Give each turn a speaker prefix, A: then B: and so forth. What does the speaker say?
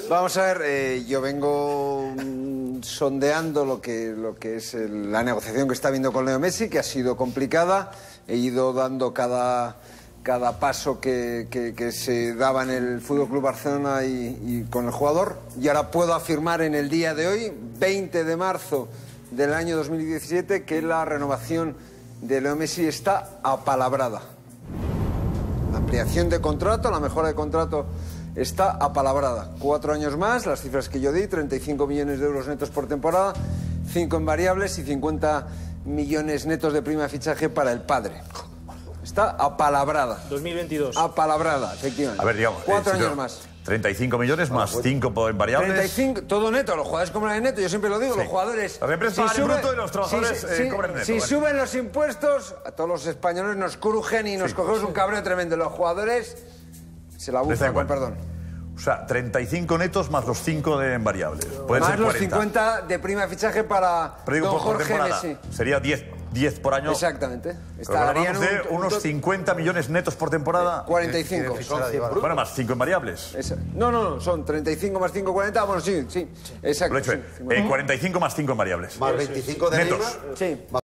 A: Vamos a ver, yo vengo sondeando lo que es la negociación que está habiendo con Leo Messi, que ha sido complicada. He ido dando cada paso que se daba en el Fútbol Club Barcelona y con el jugador. Y ahora puedo afirmar en el día de hoy, 20 de marzo del año 2017, que la renovación de Leo Messi está apalabrada. La ampliación de contrato, la mejora de contrato está apalabrada. 4 años más, las cifras que yo di, 35 millones de euros netos por temporada, 5 en variables y 50 millones netos de prima de fichaje para el padre. Está apalabrada.
B: 2022.
A: Apalabrada, efectivamente.
C: A ver, digamos,
A: 4 años más.
C: 35 millones más 5 en variables.
A: 35, todo neto, los jugadores cobran neto, yo siempre lo digo, los jugadores...
C: Las empresas pagan bruto y los trabajadores cobran neto.
A: Si suben los impuestos, a todos los españoles nos crujen y nos cogemos un cabreo tremendo. Los jugadores se la bufan, con perdón.
C: O sea, 35 netos más los 5 en variables. Pueden
A: Más
C: ser
A: los
C: 40.
A: 50 de prima de fichaje para don Jorge Messi.
C: Sería 10 por año.
A: Exactamente.
C: Estarían de unos 50 millones netos por temporada.
A: 45.
C: Bueno, más 5 en variables.
A: No, son 35 más 5, 40. Bueno, sí, exacto.
C: 45 más 5 en variables.
D: Más 25 de
C: netos.
D: Neymar.
A: Sí.